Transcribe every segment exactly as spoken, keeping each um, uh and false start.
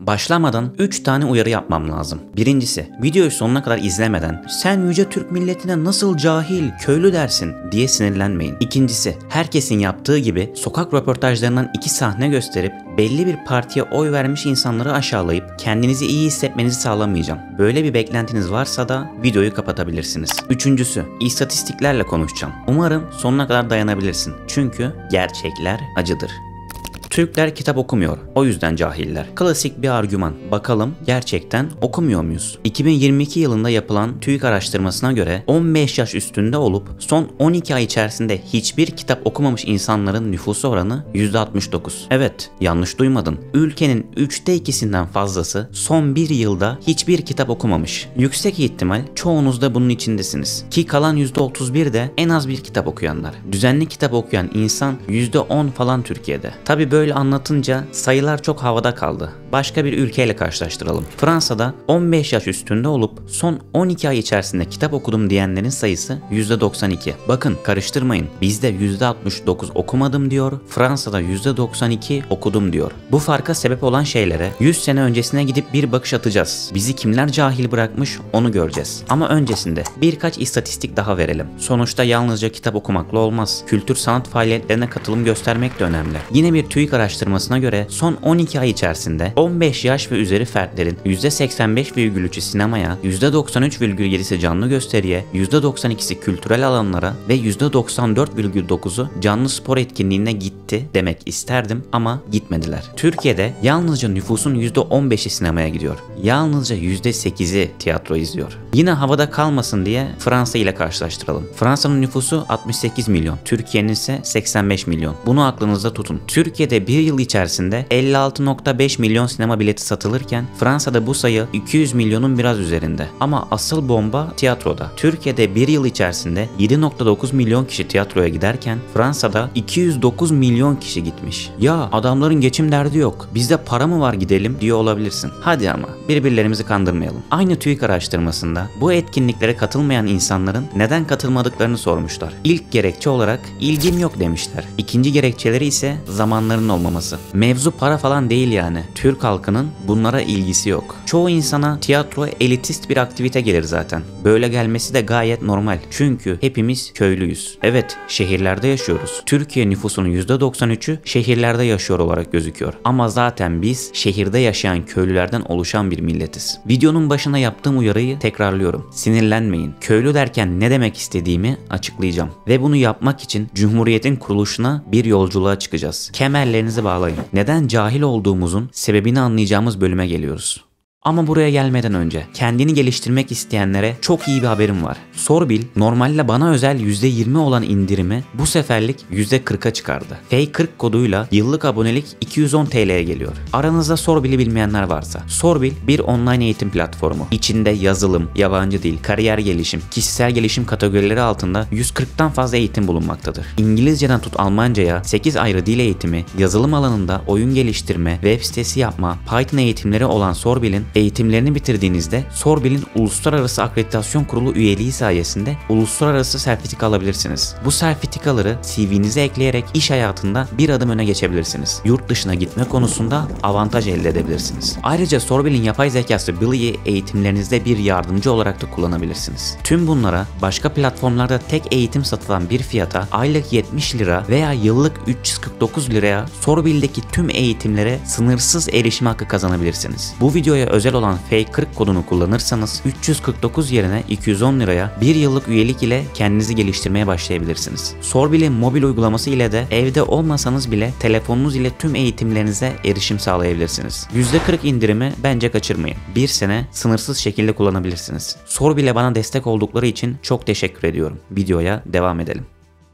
Başlamadan üç tane uyarı yapmam lazım. Birincisi, videoyu sonuna kadar izlemeden "sen yüce Türk milletine nasıl cahil, köylü dersin" diye sinirlenmeyin. İkincisi, herkesin yaptığı gibi sokak röportajlarından iki sahne gösterip belli bir partiye oy vermiş insanları aşağılayıp kendinizi iyi hissetmenizi sağlamayacağım. Böyle bir beklentiniz varsa da videoyu kapatabilirsiniz. Üçüncüsü, istatistiklerle konuşacağım. Umarım sonuna kadar dayanabilirsin. Çünkü gerçekler acıdır. Türkler kitap okumuyor. O yüzden cahiller. Klasik bir argüman. Bakalım gerçekten okumuyor muyuz? iki bin yirmi iki yılında yapılan TÜİK araştırmasına göre on beş yaş üstünde olup son on iki ay içerisinde hiçbir kitap okumamış insanların nüfusu oranı yüzde altmış dokuz. Evet, yanlış duymadın. Ülkenin üçte ikisinden fazlası son bir yılda hiçbir kitap okumamış. Yüksek ihtimal çoğunuz da bunun içindesiniz. Ki kalan yüzde otuz bir de en az bir kitap okuyanlar. Düzenli kitap okuyan insan yüzde on falan Türkiye'de. Tabi böyle Böyle anlatınca sayılar çok havada kaldı. Başka bir ülkeyle karşılaştıralım. Fransa'da on beş yaş üstünde olup son on iki ay içerisinde kitap okudum diyenlerin sayısı yüzde doksan iki. Bakın karıştırmayın. Bizde yüzde altmış dokuz okumadım diyor. Fransa'da yüzde doksan iki okudum diyor. Bu farka sebep olan şeylere yüz sene öncesine gidip bir bakış atacağız. Bizi kimler cahil bırakmış onu göreceğiz. Ama öncesinde birkaç istatistik daha verelim. Sonuçta yalnızca kitap okumakla olmaz. Kültür sanat faaliyetlerine katılım göstermek de önemli. Yine bir TÜİK araştırmasına göre son on iki ay içerisinde on beş yaş ve üzeri fertlerin yüzde seksen beş virgül üçü sinemaya, yüzde doksan üç virgül yedisi canlı gösteriye, yüzde doksan ikisi kültürel alanlara ve yüzde doksan dört virgül dokuzu canlı spor etkinliğine gitti demek isterdim ama gitmediler. Türkiye'de yalnızca nüfusun yüzde on beşi sinemaya gidiyor. Yalnızca yüzde sekizi tiyatro izliyor. Yine havada kalmasın diye Fransa ile karşılaştıralım. Fransa'nın nüfusu altmış sekiz milyon, Türkiye'nin ise seksen beş milyon. Bunu aklınızda tutun. Türkiye'de bir yıl içerisinde elli altı nokta beş milyon sinema bileti satılırken Fransa'da bu sayı iki yüz milyonun biraz üzerinde. Ama asıl bomba tiyatroda. Türkiye'de bir yıl içerisinde yedi nokta dokuz milyon kişi tiyatroya giderken Fransa'da iki yüz dokuz milyon kişi gitmiş. Ya adamların geçim derdi yok. Bizde para mı var gidelim diyor olabilirsin. Hadi ama birbirlerimizi kandırmayalım. Aynı TÜİK araştırmasında bu etkinliklere katılmayan insanların neden katılmadıklarını sormuşlar. İlk gerekçe olarak ilgim yok demişler. İkinci gerekçeleri ise zamanların olmaması. Mevzu para falan değil yani. Türk halkının bunlara ilgisi yok. Çoğu insana tiyatro elitist bir aktivite gelir zaten. Böyle gelmesi de gayet normal. Çünkü hepimiz köylüyüz. Evet, şehirlerde yaşıyoruz. Türkiye nüfusunun yüzde doksan üçü şehirlerde yaşıyor olarak gözüküyor. Ama zaten biz şehirde yaşayan köylülerden oluşan bir milletiz. Videonun başına yaptığım uyarıyı tekrarlıyorum. Sinirlenmeyin. Köylü derken ne demek istediğimi açıklayacağım. Ve bunu yapmak için Cumhuriyet'in kuruluşuna bir yolculuğa çıkacağız. Kemerlerinizi bağlayın. Neden cahil olduğumuzun sebebini anlayacağımız bölüme geliyoruz. Ama buraya gelmeden önce kendini geliştirmek isteyenlere çok iyi bir haberim var. Sorbil normalde bana özel yüzde yirmi olan indirimi bu seferlik yüzde kırka çıkardı. F kırk koduyla yıllık abonelik iki yüz on TL'ye geliyor. Aranızda Sorbil'i bilmeyenler varsa. Sorbil bir online eğitim platformu. İçinde yazılım, yabancı dil, kariyer gelişim, kişisel gelişim kategorileri altında yüz kırktan fazla eğitim bulunmaktadır. İngilizceden tut Almanca'ya sekiz ayrı dil eğitimi, yazılım alanında oyun geliştirme, web sitesi yapma, Python eğitimleri olan Sorbil'in eğitimlerini bitirdiğinizde Sorbil'in Uluslararası Akreditasyon Kurulu üyeliği sayesinde uluslararası sertifika alabilirsiniz. Bu sertifikaları C V'nize ekleyerek iş hayatında bir adım öne geçebilirsiniz. Yurt dışına gitme konusunda avantaj elde edebilirsiniz. Ayrıca Sorbil'in yapay zekası Billy'i eğitimlerinizde bir yardımcı olarak da kullanabilirsiniz. Tüm bunlara başka platformlarda tek eğitim satılan bir fiyata aylık yetmiş lira veya yıllık üç yüz kırk dokuz liraya Sorbil'deki tüm eğitimlere sınırsız erişim hakkı kazanabilirsiniz. Bu videoya özel olan F kırk kodunu kullanırsanız üç yüz kırk dokuz yerine iki yüz on liraya bir yıllık üyelik ile kendinizi geliştirmeye başlayabilirsiniz. Sorbil'in mobil uygulaması ile de evde olmasanız bile telefonunuz ile tüm eğitimlerinize erişim sağlayabilirsiniz. yüzde kırk indirimi bence kaçırmayın. Bir sene sınırsız şekilde kullanabilirsiniz. Sorbil'e bana destek oldukları için çok teşekkür ediyorum. Videoya devam edelim.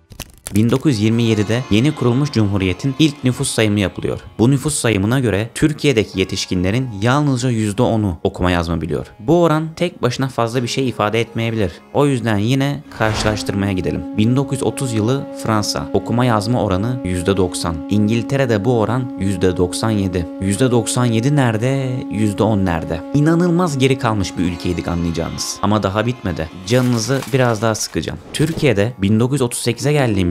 bin dokuz yüz yirmi yedide yeni kurulmuş Cumhuriyet'in ilk nüfus sayımı yapılıyor. Bu nüfus sayımına göre Türkiye'deki yetişkinlerin yalnızca yüzde onu okuma yazma biliyor. Bu oran tek başına fazla bir şey ifade etmeyebilir. O yüzden yine karşılaştırmaya gidelim. bin dokuz yüz otuz yılı Fransa okuma yazma oranı yüzde doksan. İngiltere'de bu oran yüzde doksan yedi. yüzde doksan yedi nerede? yüzde on nerede? İnanılmaz geri kalmış bir ülkeydik anlayacağınız. Ama daha bitmedi. Canınızı biraz daha sıkacağım. Türkiye'de bin dokuz yüz otuz sekize geldiğimiz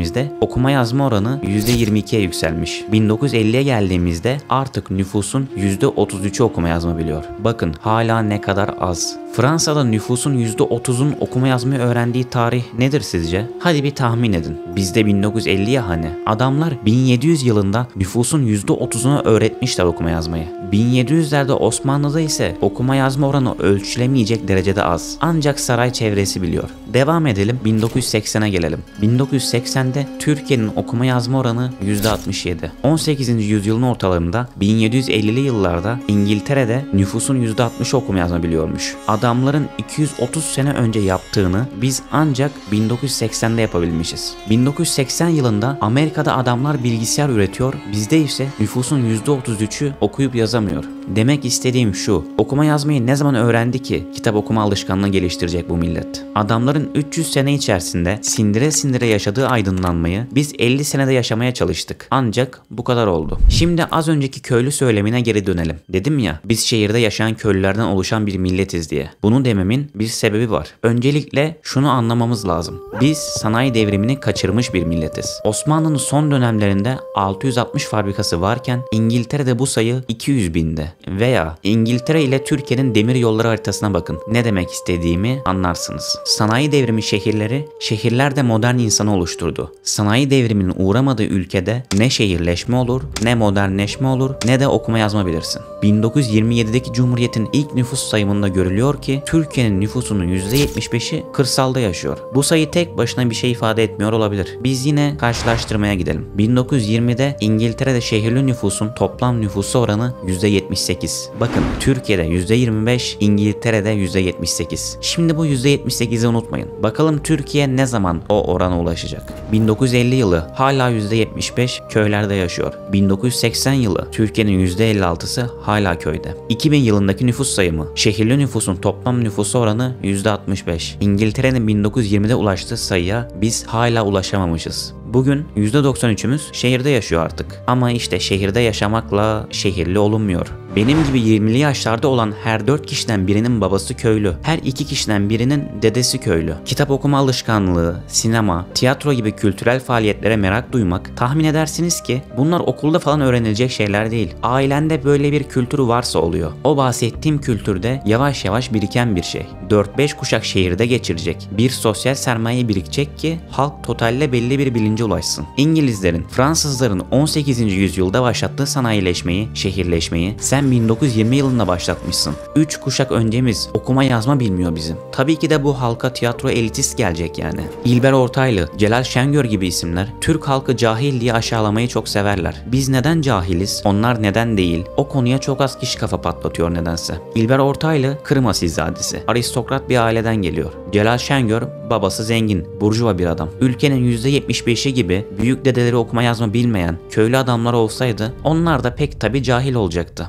geldiğimizde okuma yazma oranı yüzde yirmi ikiye yükselmiş. bin dokuz yüz elliye geldiğimizde artık nüfusun yüzde otuz üçü okuma yazma biliyor. Bakın hala ne kadar az. Fransa'da nüfusun yüzde otuzun okuma yazmayı öğrendiği tarih nedir sizce? Hadi bir tahmin edin. Bizde bin dokuz yüz elliye hani. Adamlar bin yedi yüz yılında nüfusun yüzde otuzuna öğretmişler okuma yazmayı. bin yedi yüzlerde Osmanlı'da ise okuma yazma oranı ölçülemeyecek derecede az. Ancak saray çevresi biliyor. Devam edelim, bin dokuz yüz seksene gelelim. bin dokuz yüz seksende Türkiye'nin okuma yazma oranı yüzde altmış yedi. on sekizinci yüzyılın ortalarında bin yedi yüz ellili yıllarda İngiltere'de nüfusun yüzde altmışı okuma yazma biliyormuş. Adamların iki yüz otuz sene önce yaptığını biz ancak bin dokuz yüz seksende yapabilmişiz. bin dokuz yüz seksen yılında Amerika'da adamlar bilgisayar üretiyor, bizde ise nüfusun yüzde otuz üçü okuyup yazamıyor. Demek istediğim şu, okuma yazmayı ne zaman öğrendi ki kitap okuma alışkanlığı geliştirecek bu millet? Adamların üç yüz sene içerisinde sindire sindire yaşadığı aydınlanmayı biz elli senede yaşamaya çalıştık. Ancak bu kadar oldu. Şimdi az önceki köylü söylemine geri dönelim. Dedim ya, biz şehirde yaşayan köylülerden oluşan bir milletiz diye. Bunu dememin bir sebebi var. Öncelikle şunu anlamamız lazım. Biz sanayi devrimini kaçırmış bir milletiz. Osmanlı'nın son dönemlerinde altı yüz altmış fabrikası varken İngiltere'de bu sayı iki yüz binde. Veya İngiltere ile Türkiye'nin demir yolları haritasına bakın. Ne demek istediğimi anlarsınız. Sanayi devrimi şehirleri, şehirler de modern insanı oluşturdu. Sanayi devriminin uğramadığı ülkede ne şehirleşme olur, ne modernleşme olur, ne de okuma yazma bilirsin. bin dokuz yüz yirmi yedideki Cumhuriyet'in ilk nüfus sayımında görülüyor ki Türkiye'nin nüfusunun yüzde yetmiş beşi kırsalda yaşıyor. Bu sayı tek başına bir şey ifade etmiyor olabilir. Biz yine karşılaştırmaya gidelim. bin dokuz yüz yirmide İngiltere'de şehirli nüfusun toplam nüfusu oranı yüzde yetmiş sekiz. Bakın Türkiye'de yüzde yirmi beş, İngiltere'de yüzde yetmiş sekiz. Şimdi bu yüzde yetmiş sekizi unutmayın. Bakalım Türkiye ne zaman o orana ulaşacak? bin dokuz yüz elli yılı hala yüzde yetmiş beş köylerde yaşıyor. bin dokuz yüz seksen yılı Türkiye'nin yüzde elli altısı hala köyde. iki bin yılındaki nüfus sayımı, şehirli nüfusun toplam nüfusu oranı yüzde altmış beş. İngiltere'nin bin dokuz yüz yirmide ulaştığı sayıya biz hala ulaşamamışız. Bugün yüzde doksan üçümüz şehirde yaşıyor artık. Ama işte şehirde yaşamakla şehirli olunmuyor. Benim gibi yirmili yaşlarda olan her dört kişiden birinin babası köylü, her iki kişiden birinin dedesi köylü. Kitap okuma alışkanlığı, sinema, tiyatro gibi kültürel faaliyetlere merak duymak, tahmin edersiniz ki bunlar okulda falan öğrenilecek şeyler değil. Ailende böyle bir kültürü varsa oluyor. O bahsettiğim kültürde yavaş yavaş biriken bir şey. dört beş kuşak şehirde geçirecek bir sosyal sermaye birikecek ki halk totalle belli bir bilince ulaşsın. İngilizlerin, Fransızların on sekizinci yüzyılda başlattığı sanayileşmeyi, şehirleşmeyi sen bin dokuz yüz yirmi yılında başlatmışsın. üç kuşak öncemiz okuma yazma bilmiyor bizim. Tabii ki de bu halka tiyatro elitist gelecek yani. İlber Ortaylı, Celal Şengör gibi isimler Türk halkı cahil diye aşağılamayı çok severler. Biz neden cahiliz? Onlar neden değil? O konuya çok az kişi kafa patlatıyor nedense. İlber Ortaylı Kırım asilzadesi. Aristokrat bir aileden geliyor. Celal Şengör babası zengin, burjuva bir adam. Ülkenin yüzde yetmiş beşi gibi büyük dedeleri okuma yazma bilmeyen köylü adamlar olsaydı onlar da pek tabi cahil olacaktı.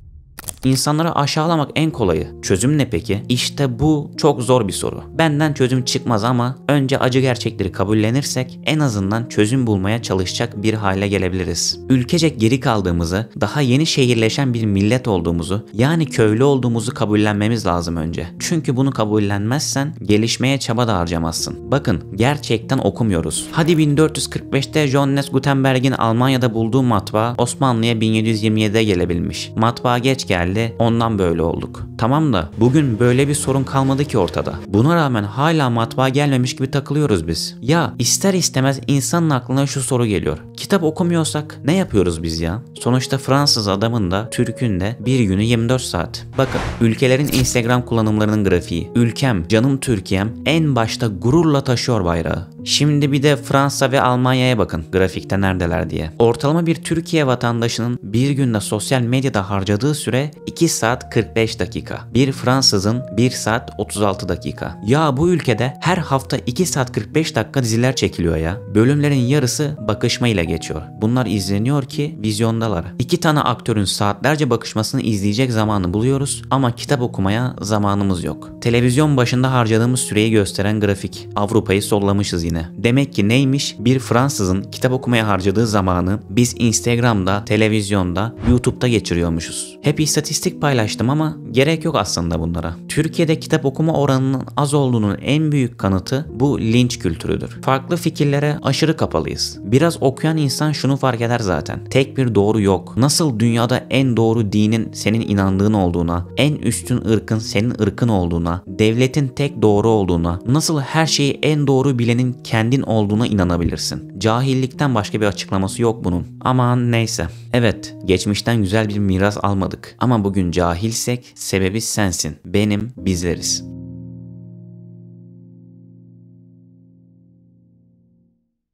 İnsanları aşağılamak en kolayı. Çözüm ne peki? İşte bu çok zor bir soru. Benden çözüm çıkmaz ama önce acı gerçekleri kabullenirsek en azından çözüm bulmaya çalışacak bir hale gelebiliriz. Ülkecek geri kaldığımızı, daha yeni şehirleşen bir millet olduğumuzu, yani köylü olduğumuzu kabullenmemiz lazım önce. Çünkü bunu kabullenmezsen gelişmeye çaba da harcamazsın. Bakın gerçekten okumuyoruz. Hadi bin dört yüz kırk beşte Johannes Gutenberg'in Almanya'da bulduğu matbaa Osmanlı'ya bin yedi yüz yirmi yedide gelebilmiş. Matbaa geç geldi. Ondan böyle olduk. Tamam da bugün böyle bir sorun kalmadı ki ortada. Buna rağmen hala matbaa gelmemiş gibi takılıyoruz biz. Ya ister istemez insanın aklına şu soru geliyor. Kitap okumuyorsak ne yapıyoruz biz ya? Sonuçta Fransız adamın da Türk'ün de bir günü yirmi dört saat. Bakın ülkelerin Instagram kullanımlarının grafiği. Ülkem, canım Türkiye'm en başta gururla taşıyor bayrağı. Şimdi bir de Fransa ve Almanya'ya bakın grafikte neredeler diye. Ortalama bir Türkiye vatandaşının bir günde sosyal medyada harcadığı süre iki saat kırk beş dakika. Bir Fransızın bir saat otuz altı dakika. Ya bu ülkede her hafta iki saat kırk beş dakika diziler çekiliyor ya. Bölümlerin yarısı bakışma ile geçiyor. Bunlar izleniyor ki vizyondalar. İki tane aktörün saatlerce bakışmasını izleyecek zamanı buluyoruz ama kitap okumaya zamanımız yok. Televizyon başında harcadığımız süreyi gösteren grafik. Avrupa'yı sollamışız yine. Demek ki neymiş? Bir Fransızın kitap okumaya harcadığı zamanı biz Instagram'da, televizyonda, YouTube'da geçiriyormuşuz. Hep istatistik paylaştım ama Gerek yok aslında bunlara. Türkiye'de kitap okuma oranının az olduğunun en büyük kanıtı bu linç kültürüdür. Farklı fikirlere aşırı kapalıyız. Biraz okuyan insan şunu fark eder zaten. Tek bir doğru yok. Nasıl dünyada en doğru dinin senin inandığın olduğuna, en üstün ırkın senin ırkın olduğuna, devletin tek doğru olduğuna, nasıl her şeyi en doğru bilenin kendin olduğuna inanabilirsin. Cahillikten başka bir açıklaması yok bunun. Aman neyse. Evet, geçmişten güzel bir miras almadık. Ama bugün cahilsek sebebi sensin. Benim, bizleriz.